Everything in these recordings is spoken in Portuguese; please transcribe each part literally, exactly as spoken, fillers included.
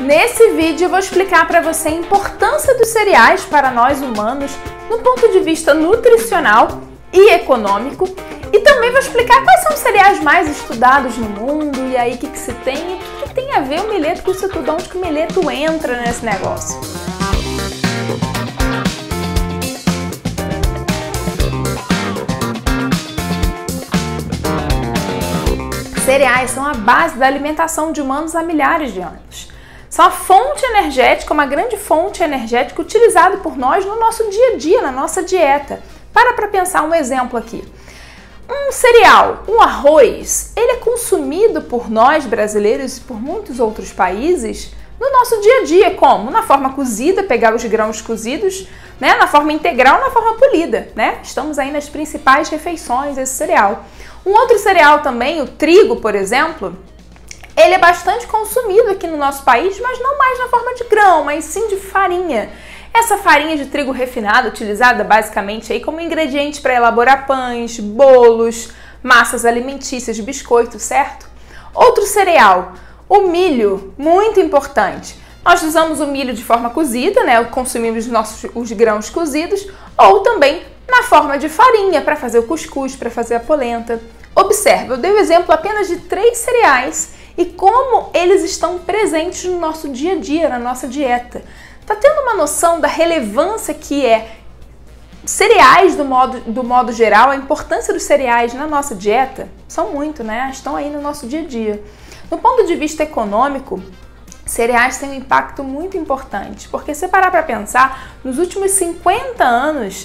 Nesse vídeo eu vou explicar para você a importância dos cereais para nós humanos no ponto de vista nutricional e econômico, e também vou explicar quais são os cereais mais estudados no mundo e aí o que, que se tem e o que, que tem a ver o milheto com isso tudo, onde que o milheto entra nesse negócio. Cereais são a base da alimentação de humanos há milhares de anos. São a fonte energética, uma grande fonte energética utilizada por nós no nosso dia a dia, na nossa dieta. Para para pensar um exemplo aqui. Um cereal, um arroz, ele é consumido por nós brasileiros e por muitos outros países no nosso dia a dia, como? Na forma cozida, pegar os grãos cozidos, né? Na forma integral, na forma polida, né? Estamos aí nas principais refeições desse cereal. Um outro cereal também, o trigo, por exemplo, ele é bastante consumido aqui no nosso país, mas não mais na forma de grão, mas sim de farinha. Essa farinha de trigo refinado, utilizada basicamente aí como ingrediente para elaborar pães, bolos, massas alimentícias, biscoitos, certo? Outro cereal, o milho, muito importante. Nós usamos o milho de forma cozida, né? Consumimos nossos, os grãos cozidos, ou também na forma de farinha, para fazer o cuscuz, para fazer a polenta. Observe, eu dei o exemplo apenas de três cereais e como eles estão presentes no nosso dia a dia, na nossa dieta. Tá tendo uma noção da relevância que é cereais do modo, do modo geral, a importância dos cereais na nossa dieta? São muito, né? Estão aí no nosso dia a dia. Do ponto de vista econômico, cereais têm um impacto muito importante, porque se parar para pensar, nos últimos cinquenta anos,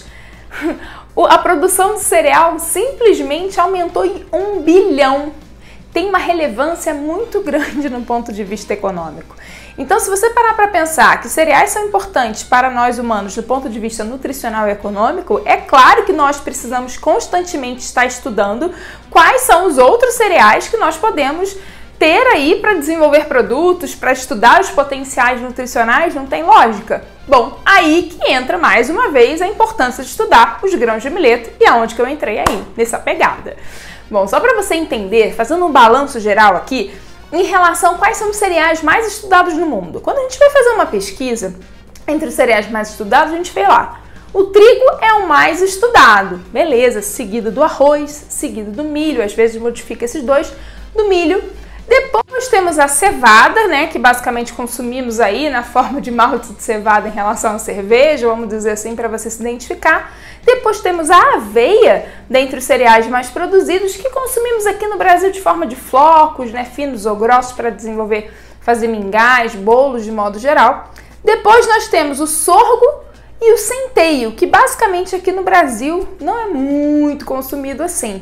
a produção de cereal simplesmente aumentou em um bilhão. Tem uma relevância muito grande no ponto de vista econômico. Então, se você parar para pensar que cereais são importantes para nós humanos do ponto de vista nutricional e econômico, é claro que nós precisamos constantemente estar estudando quais são os outros cereais que nós podemos ter aí para desenvolver produtos, para estudar os potenciais nutricionais. Não tem lógica? Bom, aí que entra mais uma vez a importância de estudar os grãos de milheto e aonde que eu entrei aí, nessa pegada. Bom, só para você entender, fazendo um balanço geral aqui, em relação a quais são os cereais mais estudados no mundo. Quando a gente vai fazer uma pesquisa entre os cereais mais estudados, a gente vê lá, o trigo é o mais estudado, beleza, seguido do arroz, seguido do milho, às vezes modifica esses dois, do milho. Depois temos a cevada, né, que basicamente consumimos aí na forma de malte de cevada em relação à cerveja, vamos dizer assim, para você se identificar. Depois temos a aveia, dentre os cereais mais produzidos, que consumimos aqui no Brasil de forma de flocos, né, finos ou grossos, para desenvolver, fazer mingás, bolos de modo geral. Depois nós temos o sorgo e o centeio, que basicamente aqui no Brasil não é muito consumido assim.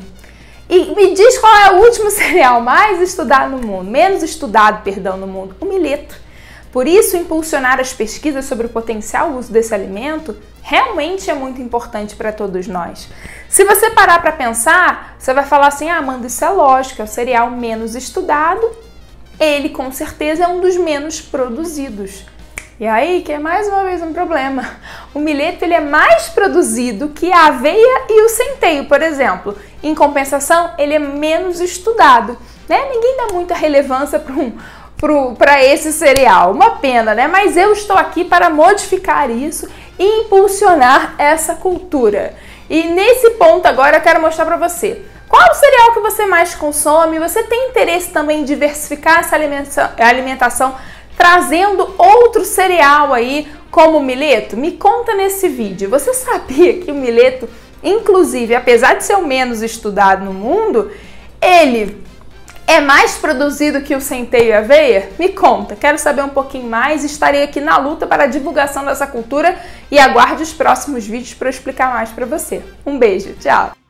E me diz qual é o último cereal mais estudado no mundo, menos estudado, perdão, no mundo, o milheto. Por isso, impulsionar as pesquisas sobre o potencial uso desse alimento realmente é muito importante para todos nós. Se você parar para pensar, você vai falar assim, ah, Amanda, isso é lógico, é o cereal menos estudado, ele com certeza é um dos menos produzidos. E aí que é mais uma vez um problema. O milheto ele é mais produzido que a aveia e o centeio, por exemplo. Em compensação, ele é menos estudado, né? Ninguém dá muita relevância para um, para esse cereal. Uma pena, né? Mas eu estou aqui para modificar isso e impulsionar essa cultura. E nesse ponto agora eu quero mostrar para você. Qual o cereal que você mais consome? Você tem interesse também em diversificar essa alimentação, trazendo outro cereal aí, como o milheto? Me conta nesse vídeo. Você sabia que o milheto, inclusive, apesar de ser o menos estudado no mundo, ele é mais produzido que o centeio e a aveia? Me conta, quero saber um pouquinho mais. Estarei aqui na luta para a divulgação dessa cultura e aguarde os próximos vídeos para eu explicar mais para você. Um beijo, tchau!